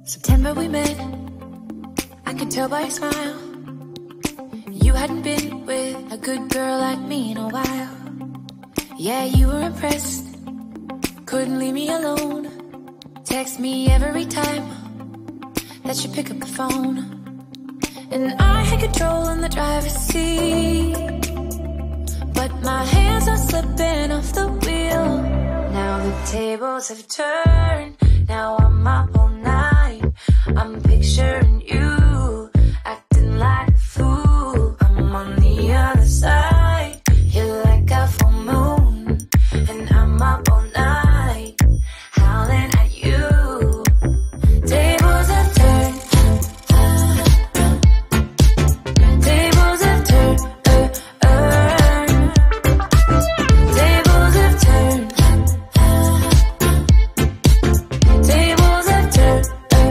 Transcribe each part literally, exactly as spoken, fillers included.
September we met, I could tell by your smile. You hadn't been with a good girl like me in a while. Yeah, you were impressed, couldn't leave me alone. Text me every time that you pick up the phone. And I had control in the driver's seat, but my hands are slipping off the wheel. Now the tables have turned, now I'm up all night. I'm picturing you, acting like a fool. I'm on the other side, you're like a full moon, and I'm up all night, howling at you. Tables have turned, tables have turned, tables have turned, tables have turned.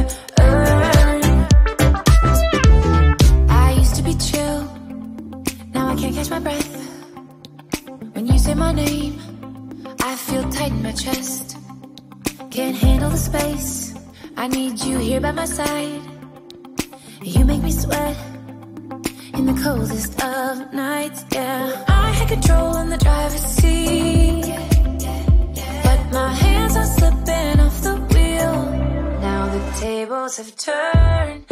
I used to be chill, now I can't catch my breath. When you say my name, I feel tight in my chest. Can't handle the space, I need you here by my side. You make me sweat in the coldest of nights, yeah. I had control in the driver's seat, but my hands are slipping off the wheel. Now the tables have turned,